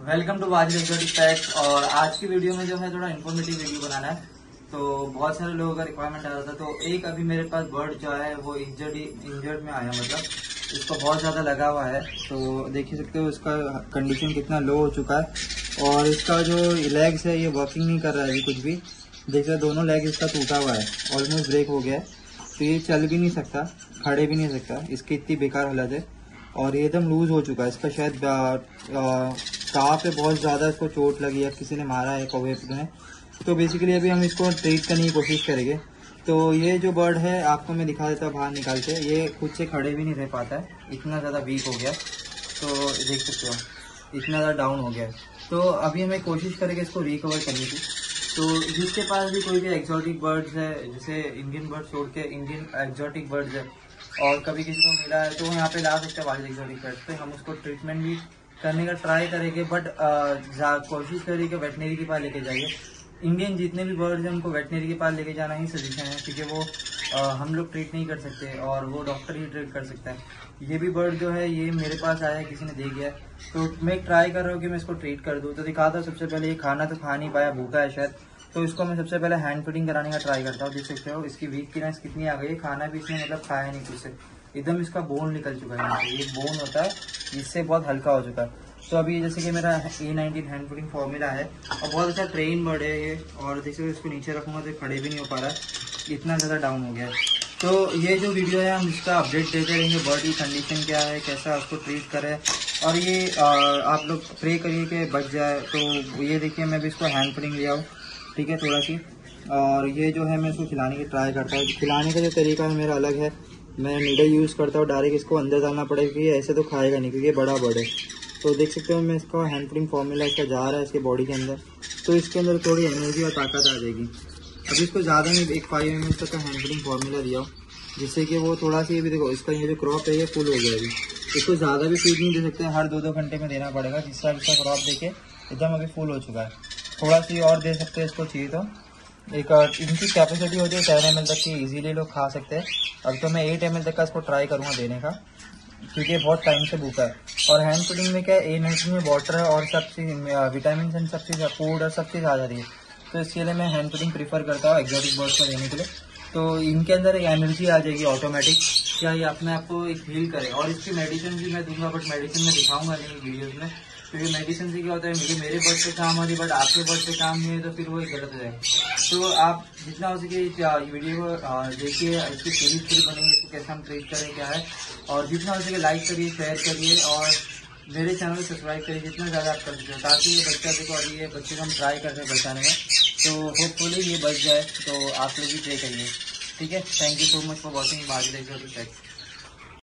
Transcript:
Welcome to Baji exotic packs. और आज की वीडियो में जो है थोड़ा इन्फॉर्मेटिव वीडियो बनाना है। तो बहुत सारे लोगों का रिक्वायरमेंट आ रहा था। तो एक अभी मेरे पास बर्ड जो है वो इंजर्ड में आया, मतलब इसको बहुत ज़्यादा लगा हुआ है। तो देख ही सकते हो इसका कंडीशन कितना लो हो चुका है। और इसका जो लेग्स है ये वर्किंग नहीं कर रहा है अभी कुछ भी। देख रहे दोनों लेग इसका टूटा हुआ है, ऑलमोस्ट ब्रेक हो गया है। तो ये चल भी नहीं सकता, खड़े भी नहीं सकता, इसकी इतनी बेकार हालत है। और ये एकदम लूज हो चुका है। इसका शायद काफ पे बहुत ज़्यादा इसको चोट लगी है, किसी ने मारा है कौवे ने। तो बेसिकली अभी हम इसको ट्रीट करने की कोशिश करेंगे। तो ये जो बर्ड है आपको मैं दिखा देता हूँ बाहर निकाल के। ये खुद से खड़े भी नहीं रह पाता है, इतना ज़्यादा वीक हो गया। तो देख सकते हो इतना ज़्यादा डाउन हो गया है। तो अभी हमें कोशिश करेंगे इसको रिकवर करने की। तो जिसके पास भी कोई भी एक्जॉटिक बर्ड्स है, जैसे इंडियन बर्ड छोड़ के इंडियन एक्जॉटिक बर्ड्स है और कभी किसी को मिला है, तो यहाँ पे ला सकते हैं वाइल्ड एक्जॉटिक बर्ड्स पे। हम उसको ट्रीटमेंट भी करने का ट्राई करेंगे, बट कोशिश करेंगे वेटनरी के पास लेके जाइए। इंडियन जितने भी बर्ड्स हैं उनको वेटनरी के पास लेके जाना ही सजेशन है, क्योंकि वो हम लोग ट्रीट नहीं कर सकते और वो डॉक्टर ही ट्रीट कर सकता है। ये भी बर्ड जो है ये मेरे पास आया है, किसी ने दे गया है। तो मैं ट्राई कर रहा हूँ कि मैं इसको ट्रीट कर दूँ। तो दिखाता हूँ। सबसे पहले ये खाना तो खा नहीं पाया, भूखा है शायद। तो इसको मैं सबसे पहले हैंड फीडिंग कराने का ट्राई करता हूँ। देख सकते हो इसकी वीकनेस कितनी आ गई है। खाना भी इसने मतलब खाया नहीं कुछ से, एकदम इसका बोन निकल चुका है। ये बोन होता है जिससे बहुत हल्का हो चुका है। तो अभी जैसे कि मेरा A19 हैंड फीडिंग फॉर्मूला है और बहुत अच्छा ट्रेन बर्ड है ये। और जैसे इसको नीचे रखूँगा तो खड़े भी नहीं हो पा रहा है, इतना ज़्यादा डाउन हो गया है। तो ये जो वीडियो है हम इसका अपडेट देते रहेंगे, बर्ड की कंडीशन क्या है, कैसा उसको ट्रीट करें। और ये आप लोग प्रे करिए कि बच जाए। तो ये देखिए मैं भी इसको हैंड फीडिंग लिया हूँ, ठीक है, थोड़ा सी। और ये जो है मैं इसको खिलाने की ट्राई करता हूँ। खिलाने का जो तरीका है मेरा अलग है। मैं नीडल यूज़ करता हूँ, डायरेक्ट इसको अंदर डालना पड़ेगा क्योंकि ऐसे तो खाएगा नहीं, क्योंकि ये बड़ा बर्ड है। तो देख सकते हो मैं इसका हैंड फीडिंग फॉर्मूला इसका जा रहा है इसके बॉडी के अंदर। तो इसके अंदर थोड़ी एनर्जी और ताकत आ जाएगी। अभी इसको ज़्यादा नहीं, एक 5 ml तक का हैंड फीडिंग फॉर्मूला दिया हो, जिससे कि वो थोड़ा सी भी देखो इसका ये जो क्रॉप है ये फुल हो गया अभी। इसको ज़्यादा भी फीड नहीं दे सकते, हर 2-2 घंटे में देना पड़ेगा, जिससे इसका क्रॉप देखे एकदम अभी फुल हो चुका है। थोड़ा सी और दे सकते हैं इसको चाहिए तो। एक इनकी कैपेसिटी होती है 10 ml तक की, इजीली लोग खा सकते हैं। अब तो मैं 8 ml तक का इसको ट्राई करूँगा देने का, क्योंकि बहुत टाइम से भूखा है। और हैंड फीडिंग में क्या है, A19 में वाटर है और सब चीज़ विटामिन एंड सब चीज़ फूड और सब चीज़ आ जाती है। तो इसके लिए मैं हैंड फीडिंग प्रीफर करता हूँ एक्जॉटिक बर्ड्स को देने के लिए। तो इनके अंदर एनर्जी आ जाएगी ऑटोमेटिक, क्या ये अपने आप को एक हील करे। और इसकी मेडिसिन भी मैं दूंगा, बट मेडिसिन में दिखाऊंगा नहीं वीडियोज में, क्योंकि मेडिसिन से क्या होता है मेरे बर्ड पे काम होती है बट आपके बर्ड पे काम नहीं है, तो फिर वो गलत हो जाएगा। तो आप जितना हो सके वीडियो को देखिए, इसकी सीरीज पूरी बनेगी, इसको कैसे हम ट्रीट करें क्या है। और जितना हो सके लाइक करिए, शेयर करिए और मेरे चैनल को सब्सक्राइब करिए जितना ज़्यादा आप कर सकते हो, ताकि ये बच्चा देखो। और ये बच्चे को हम ट्राई कर रहे हैं बचाने का, तो होपफुली ये बच जाए। तो आप लोग भी ट्राई करिए, ठीक है। Thank you so much for watching Baji exotic PACS.